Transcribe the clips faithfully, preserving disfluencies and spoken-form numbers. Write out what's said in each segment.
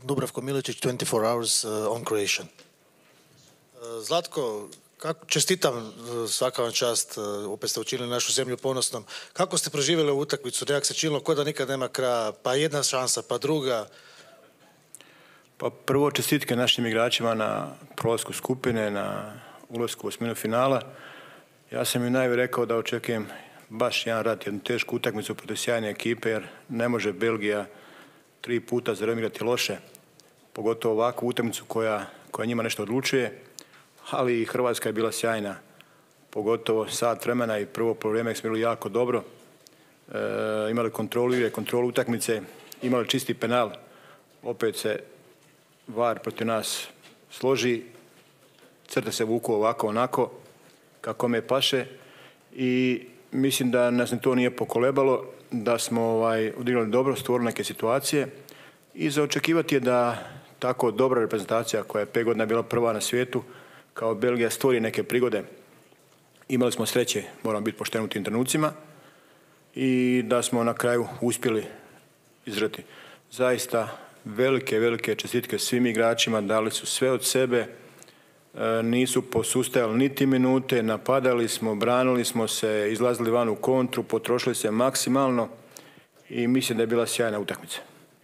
Dubravko Miličić, twenty-four hours uh, on Croatian. Uh, Zlatko, kako, čestitam, svaka vam čast, uh, opet ste učinili našu zemlju ponosnom. Kako ste proživjeli ovu utakmicu? Nekak se činilo ko da nikad nema kraja, pa jedna šansa, pa druga. Pa prvo čestitke našim igračima na prolasku skupine, na ulasku u osminu finala. Ja sam im najve rekao da očekujem baš jedan rat, jednu tešku utakmicu protiv sjajne ekipe, jer ne može Belgija tri puta zaremirati loše, pogotovo ovakvu utakmicu koja, koja njima nešto odlučuje, ali i Hrvatska je bila sjajna, pogotovo sat vremena i prvo poluvreme smo bili jako dobro, e, imali kontrolu igre, kontrolu utakmice, imali čisti penal, opet se V A R protiv nas složi, crte se vuku ovako onako, kako me paše i mislim da nas ni to nije pokolebalo, da smo ovaj, odigrali dobro, stvorili neke situacije i za očekivati je da tako dobra reprezentacija koja je pet godina bila prva na svijetu, kao Belgija, stvori neke prigode. Imali smo sreće, moramo biti pošteni u tim trenucima i da smo na kraju uspjeli izrati. Zaista velike, velike čestitke svim igračima, dali su sve od sebe, nisu posustajali niti minute, napadali smo, branili smo se, izlazili van u kontru, potrošili se maksimalno i mislim da je bila sjajna utakmica.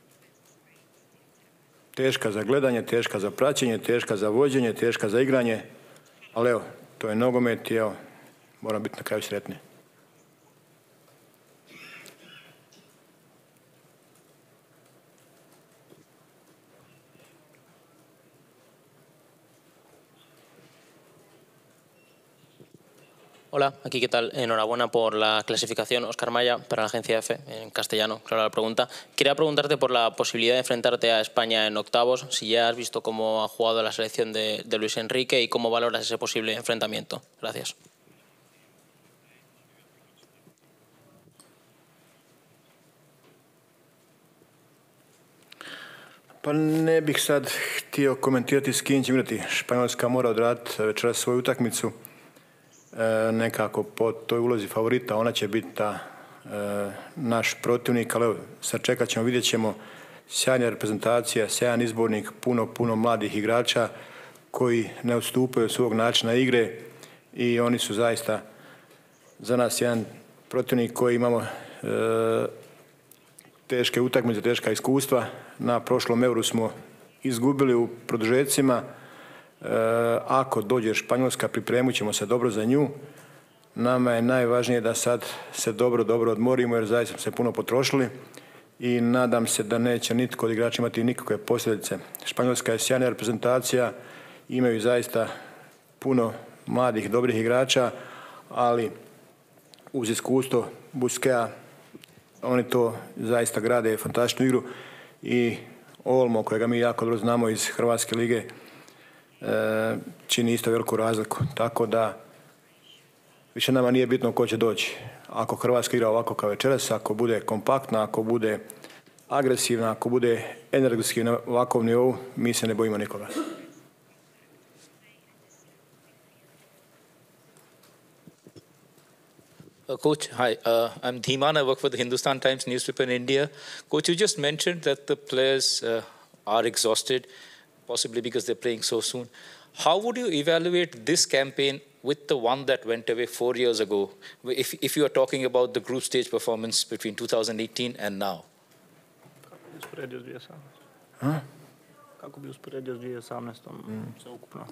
Teška za gledanje, teška za praćenje, teška za vođenje, teška za igranje, ali evo, to je nogomet i evo, moram biti na kraju sretni. Hola, aquí qué tal. Enhorabuena por la clasificación. Óscar Maya, para la agencia F, en castellano, claro la pregunta. Quería preguntarte por la posibilidad de enfrentarte a España en octavos, si ya has visto cómo ha jugado la selección de, de Luis Enrique y cómo valoras ese posible enfrentamiento. Gracias. Pa ne bih sad htio komentirati s kim će igrati. Španjolska mora odraditi večeras svoju utakmicu. E, nekako po toj ulozi favorita ona će biti ta e, naš protivnik, ali evo, sačekat ćemo, vidjet ćemo, sjajna reprezentacija, sjajan izbornik, puno, puno mladih igrača koji ne odstupaju od svog načina igre i oni su zaista za nas jedan protivnik koji imamo e, teške utakmice, teška iskustva. Na prošlom Euru smo izgubili u produžecima. E, ako dođe Španjolska, pripremit ćemo se dobro za nju. Nama je najvažnije da sad se dobro, dobro odmorimo jer zaista smo se puno potrošili i nadam se da neće nitko od igrača imati nikakve posljedice. Španjolska je sjajna reprezentacija, imaju zaista puno mladih, dobrih igrača, ali uz iskustvo Busquea oni to zaista grade fantastičnu igru i Olmo, kojega mi jako dobro znamo iz Hrvatske lige, čini isto veliku razliku. Tako da više nama nije bitno ko će doći. Ako Hrvatska igra ovako kao večeras, ako bude kompaktna, ako bude agresivna, ako bude energetski na ovakvom nivou, mi se ne bojimo nikoga. Uh, Coach, hi. Uh, I'm Dhiman. I work for the Hindustan Times newspaper in India. Coach, you just mentioned that the players uh, are exhausted, possibly because they're playing so soon. How would you evaluate this campaign with the one that went away four years ago, if, if you are talking about the group stage performance between two thousand eighteen and now? Kako bi usporedio s dvije tisuće osamnaestom sveukupno?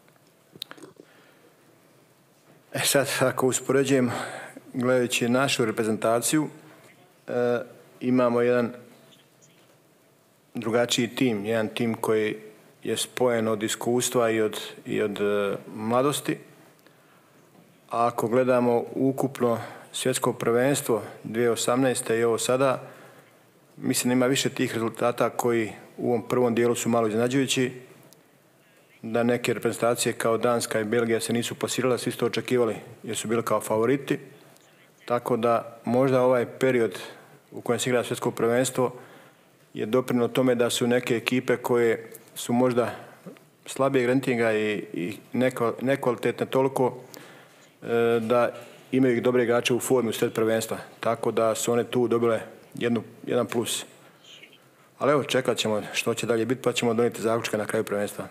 E sad, ako uspoređujem, gledajući našu reprezentaciju, e, imamo jedan drugačiji tim, jedan tim koji je spojen od iskustva i od, i od e, mladosti. A ako gledamo ukupno svjetsko prvenstvo dvije tisuće osamnaeste i ovo sada, mislim da ima više tih rezultata koji u ovom prvom dijelu su malo iznenađujući, da neke reprezentacije kao Danska i Belgija se nisu plasirale, svi su to očekivali jer su bili kao favoriti. Tako da možda ovaj period u kojem se igra svjetsko prvenstvo je doprinio tome da su neke ekipe koje su možda slabijeg rentinga i, i neko, nekvalitetne toliko e, da imaju dobre igrače u formi u sred prvenstva. Tako da su one tu dobile jednu, jedan plus. Ali evo, čekat ćemo što će dalje biti, pa ćemo donijeti zaključke na kraju prvenstva.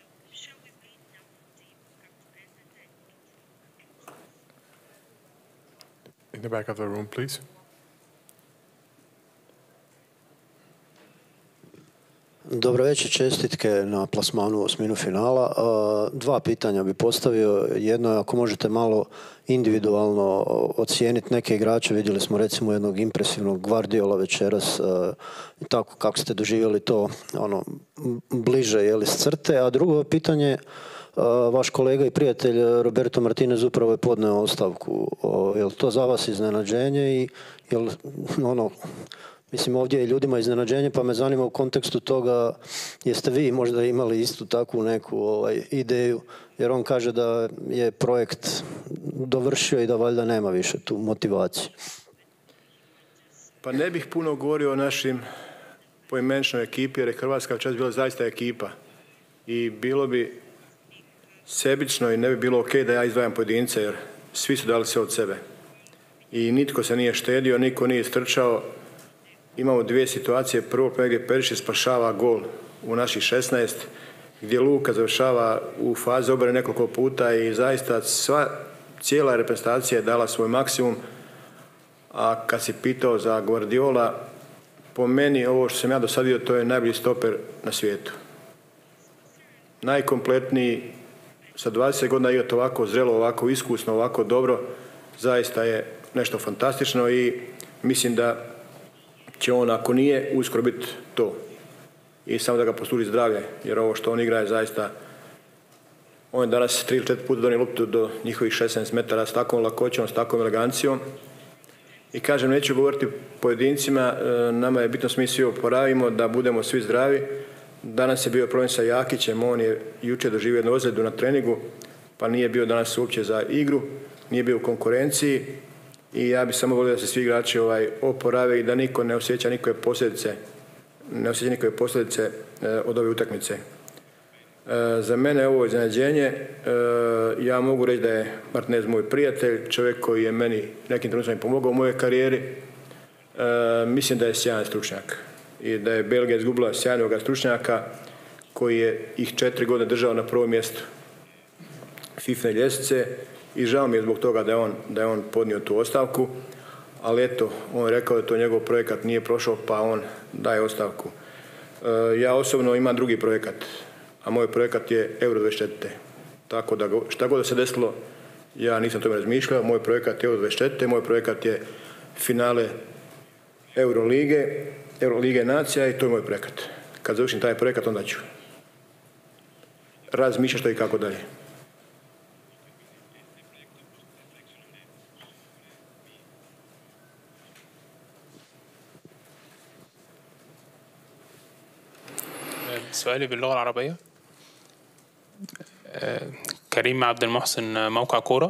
In the back of the room, please. Dobro večer, čestitke na plasmanu u osminu finala. Dva pitanja bi postavio. Jedno je ako možete malo individualno ocijeniti neke igrače. Vidjeli smo recimo jednog impresivnog Guardiola večeras. Tako kako ste doživjeli to ono, bliže jeli, s crte. A drugo pitanje, vaš kolega i prijatelj Roberto Martinez upravo je podneo ostavku. Je li to za vas iznenađenje i je li ono... Mislim, ovdje je ljudima iznenađenje, pa me zanima u kontekstu toga jeste vi možda imali istu takvu neku ovaj, ideju, jer on kaže da je projekt dovršio i da valjda nema više tu motivaciju. Pa ne bih puno govorio o našim poimeničnoj ekipi, jer je Hrvatska čas bila zaista ekipa. I bilo bi sebično i ne bi bilo ok da ja izdvajam pojedince, jer svi su dali sve od sebe. I nitko se nije štedio, niko nije strčao. Imamo dvije situacije. Prvo gdje Perišić spašava gol u naših šesnaest, gdje Luka završava u fazi obrane nekoliko puta i zaista sva, cijela reprezentacija je dala svoj maksimum. A kad si pitao za Guardiola, po meni ovo što sam ja do sad vidio, to je najbolji stoper na svijetu. Najkompletniji, sa dvadeset godina igrati ovako zrelo, ovako iskusno, ovako dobro, zaista je nešto fantastično i mislim da će on, ako nije, uskoro biti to. I samo da ga posluži zdravlje, jer ovo što on igra je zaista... On je danas tri ili četiri puta donio loptu do njihovih šesnaest metara s takvom lakoćom, s takvom elegancijom. I kažem, neću govoriti pojedincima, nama je bitno svi svi oporavimo, da budemo svi zdravi. Danas je bio problem sa Jakićem, on je jučer doživio jednu ozljedu na treningu, pa nije bio danas uopće za igru, nije bio u konkurenciji. I ja bih samo volio da se svi igrači ovaj, oporave i da niko ne osjeća nikakve posljedice, ne osjeća nikakve posljedice e, od ove utakmice. E, za mene je ovo iznenađenje. E, ja mogu reći da je Martinez moj prijatelj, čovjek koji je meni nekim trenucima pomogao u mojoj karijeri. E, mislim da je sjajan stručnjak i da je Belgija izgubila sjajnog stručnjaka koji je ih četiri godine držao na prvom mjestu FIFA ljestvice. I žao mi je zbog toga da je on, da je on podnio tu ostavku, ali eto, on je rekao da to njegov projekat nije prošao, pa on daje ostavku. E, ja osobno imam drugi projekat, a moj projekat je Euro dvadeset četiri. Tako da šta god da se desilo, ja nisam tome razmišljao, moj projekat je Euro dvadeset četiri, moj projekat je finale Eurolige, Eurolige nacija i to je moj projekat. Kad završim taj projekat, onda ću razmišljati što i kako dalje. سؤالي باللغة العربية. كريم عبد المحسن موقع كورة.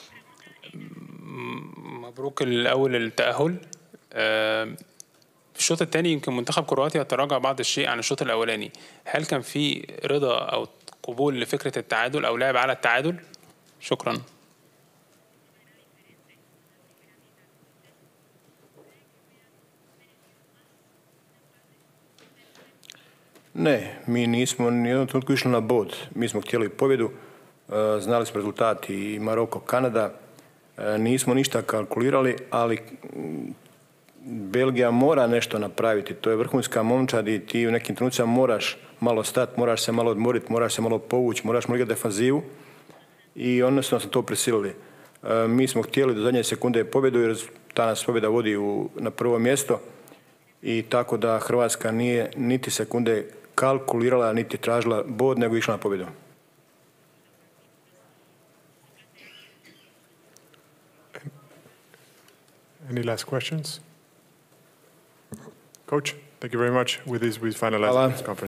مبروك الأول التأهل. في الشوط الثاني يمكن منتخب كرواتيا تراجع بعض الشيء عن الشوط الأولاني. هل كان في رضا أو قبول لفكرة التعادل أو لعب على التعادل؟ شكرا. Ne, mi nismo ni jednom trenutku išli na bod. Mi smo htjeli pobjedu, znali smo rezultati i Maroko, Kanada. Nismo ništa kalkulirali, ali Belgija mora nešto napraviti. To je vrhunska momčad i ti u nekim trenucima moraš malo stati, moraš se malo odmoriti, moraš se malo povući, moraš malo igrati defanzivu i odnosno smo to prisilili. Mi smo htjeli do zadnje sekunde pobjedu jer ta nas pobjeda vodi u, na prvo mjesto i tako da Hrvatska nije niti sekunde kalkulirala, niti tražila bod, nego išla na pobjedu. Any last questions? Coach, thank you very much. With this, we finalize this conference.